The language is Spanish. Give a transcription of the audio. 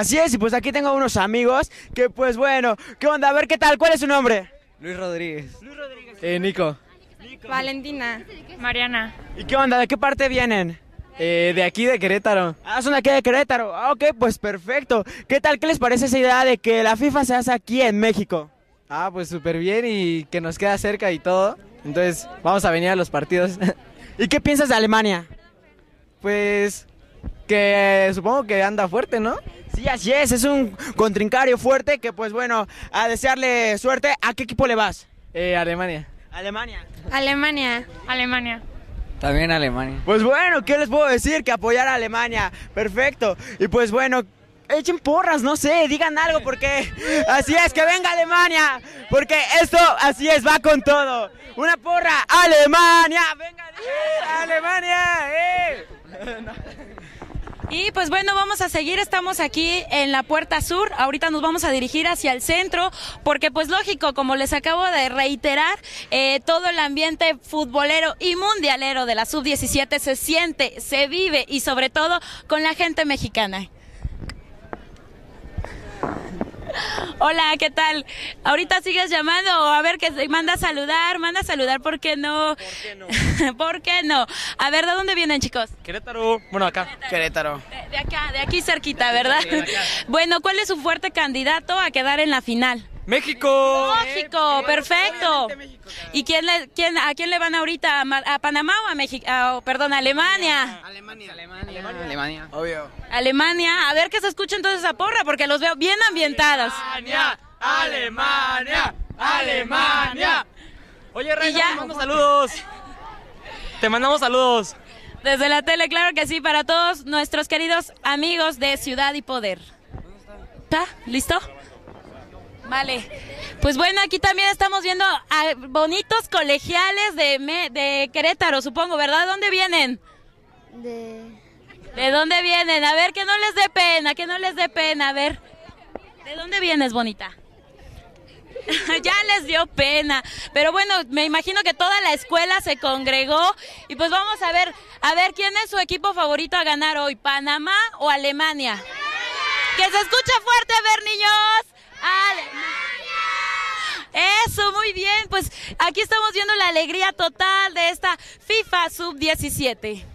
Así es, y pues aquí tengo unos amigos que pues bueno, ¿qué onda? A ver, ¿qué tal? ¿Cuál es su nombre? Luis Rodríguez. Luis Rodríguez. Nico. Valentina. Mariana. ¿Y qué onda? ¿De qué parte vienen? De aquí de Querétaro. Ah, son de aquí de Querétaro. Ah, ok, pues perfecto. ¿Qué tal? ¿Qué les parece esa idea de que la FIFA se hace aquí en México? Ah, pues súper bien y que nos queda cerca y todo. Entonces vamos a venir a los partidos. ¿Y qué piensas de Alemania? Pues que supongo que anda fuerte, ¿no? Sí, así es un contrincario fuerte que pues bueno, a desearle suerte. ¿A qué equipo le vas? Alemania. Alemania. Alemania. Alemania. También Alemania. Pues bueno, ¿qué les puedo decir? Que apoyar a Alemania. Perfecto. Y pues bueno, echen porras, no sé, digan algo porque así es, que venga Alemania. Porque esto, así es, va con todo. Una porra, Alemania. Venga, Alemania. Y pues bueno, vamos a seguir, estamos aquí en la Puerta Sur, ahorita nos vamos a dirigir hacia el centro, porque pues lógico, como les acabo de reiterar, todo el ambiente futbolero y mundialero de la Sub-17 se siente, se vive y sobre todo con la gente mexicana. Hola, ¿qué tal? ¿Ahorita sigues llamando o a ver que manda a saludar, ¿por qué no? ¿Por qué no? ¿Por qué no? A ver, ¿de dónde vienen, chicos? Querétaro. Bueno, acá. Querétaro. De acá, de aquí cerquita, ¿verdad? Bueno, ¿cuál es su fuerte candidato a quedar en la final? ¡México! México, perfecto. ¿Y a quién le van ahorita? ¿A Panamá o a México? Perdón, a Alemania. Alemania. Obvio. Alemania. A ver que se escucha entonces a porra, porque los veo bien ambientados. Alemania. Alemania. Oye, Rey, ya. te mando saludos. Te mandamos saludos. Desde la tele, claro que sí, para todos nuestros queridos amigos de Ciudad y Poder. ¿Está? ¿Listo? Vale, pues bueno, aquí también estamos viendo a bonitos colegiales de Querétaro, supongo, ¿verdad? ¿Dónde vienen? ¿De dónde vienen? A ver, que no les dé pena, a ver. ¿De dónde vienes, bonita? Ya les dio pena, pero bueno, me imagino que toda la escuela se congregó y pues vamos a ver quién es su equipo favorito a ganar hoy, ¿Panamá o Alemania? ¡Que se escuche fuerte, a ver, niños! ¡Alemania! Eso, muy bien, pues aquí estamos viendo la alegría total de esta FIFA Sub-17.